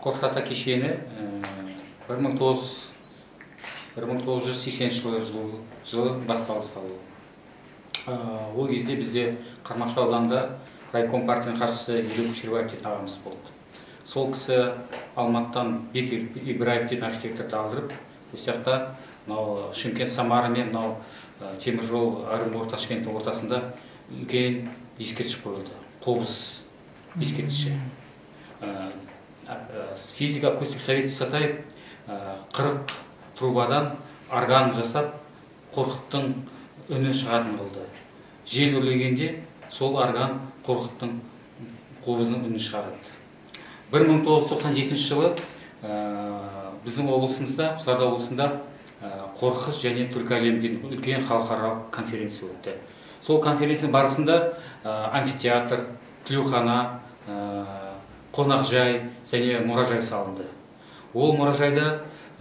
Қорқыт ата кешені 1980 жылы басталды салу. Ол кезде бізде Қармақшы ауданында райком партияның хатшысы Елеу Көшербаев дейтін ағамыз болды. Сол кісі Алматыдан Бекер Ибраев дейтін архитекторды алдырып, осы жақта Шымкент Самара мен темір жол Орта Шымкенттің ортасында үлкен ескерткіш қойылды. Қобыз ескерткіші. Физика акустик Совет Исатаев 40 трубадан орган жасап, Қорқыттың үні шығатын қылды. Жел үрлегенде сол орган Қорқыттың қобызының үні шығарады. 1997 жылы біздің облысымызда, Қызылорда облысында Қорқыт және түркі әлемінің үлкен халықаралық конференция өтті. Сол конференцияның барысында амфитеатр, тілеухана, қонақжай және мұражай салынды. Ол мұражайда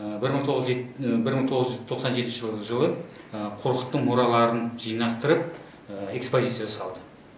1997 жылы Қорқыттың мұраларын жинастырып экспозиция жасалды.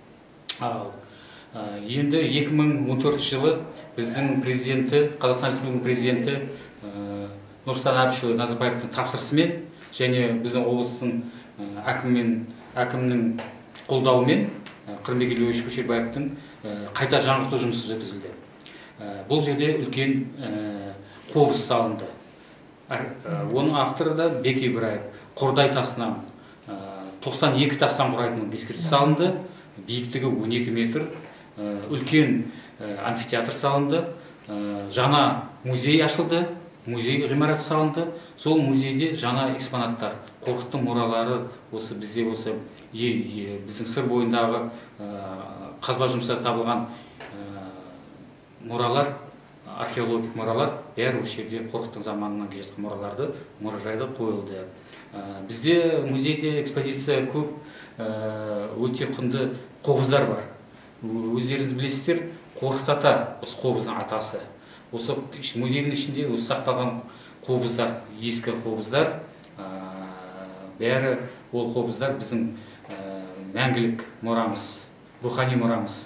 Енді 2014 жылы біздің президенті, Қазақстан Республикасының президенті Нұрсұлтан Әбішұлы Назарбаевтың тапсырысымен және біздің облыстың әкімнің қолдауымен Қырымбек Елеуович Көшербаевтың қайта жаңғырту жұмысы жүргізілді. Бұл жерде үлкен қобыз салынды. Оның авторы да Бек Ибраев. Қордай тасынан 92 тастан құрайтын ескерткіш салынды. Биіктігі 12 метр. Үлкен амфитеатр салынды. Жаңа музей ашылды. Музей ғимарат салынды. Сол музейде жаңа экспонаттар, Қорқыттың мұралары, біздің сыр бойындағы қазба жұмыстарда табылған мұралар, археологик мұралар, бәрі осы жерде Қорқыттың заманынан келе жатқан мұраларды мұражайда қойылды. Бізде музейде экспозиция көп, өте құнды қобыздар бар. Өздеріңіз білесіздер, Қорқыт ата осы қобыздың атасы. Осы музейдің ішінде сақталған қобыздар, ескі қобыздар, бәрі ол қобыздар біздің мәңгілік мұрамыз, рухани мұрамыз.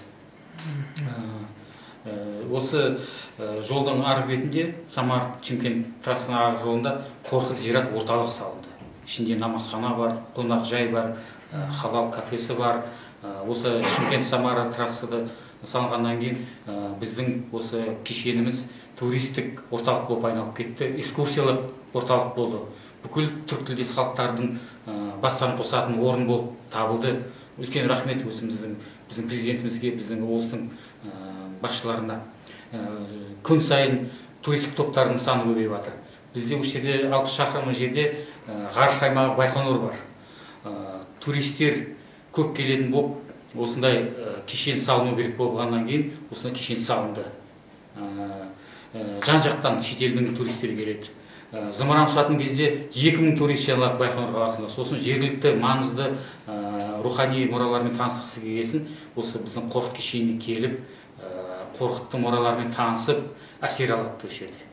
Осы жолдың арғы бетінде, Самар-Шымкент трассасының арғы жолында Қорқыт зират орталығы салынды. Ішінде намазхана бар, қонақжай бар, халал кафесі бар. Осы Шымкент-Самара трассада салынғаннан кейін біздің осы кешеніміз туристік орталық болып айналып кетті, экскурсиялық орталық болды. Бүкіл түрк тілдес халықтардың бастан қосатын орын болып табылды. Үлкен рахмет біздің президентімізге, біздің облыстың басшыларына. Күн сайын туристік топтардың саны көбейіп жатыр. Бізде осы жерде 6 шақырым жерде ғарыш аймағы Байқоңыр бар. Туристер көп келетін болып, осындай кешен салыну керек болғаннан кейін, осындай кешен салынды. Жан-жақтан шетелдің туристері келеді. Зымыран ұшатын кезде 2000 турист жиналады Байқоңыр қаласында. Сосын жергілікті маңызды рухани мұралармен танысқысы келсін, осы біздің Қорқыт кешеніне келіп, Қорқыттың мұраларымен танысып, әсер алады осы жерде.